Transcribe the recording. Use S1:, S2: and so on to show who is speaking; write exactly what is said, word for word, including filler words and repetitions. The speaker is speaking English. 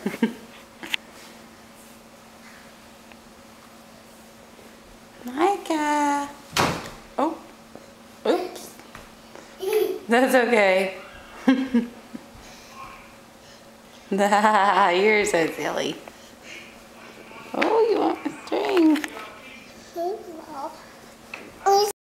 S1: Micah. Oh. Oops. That's okay. You're so silly. Oh, you want a string.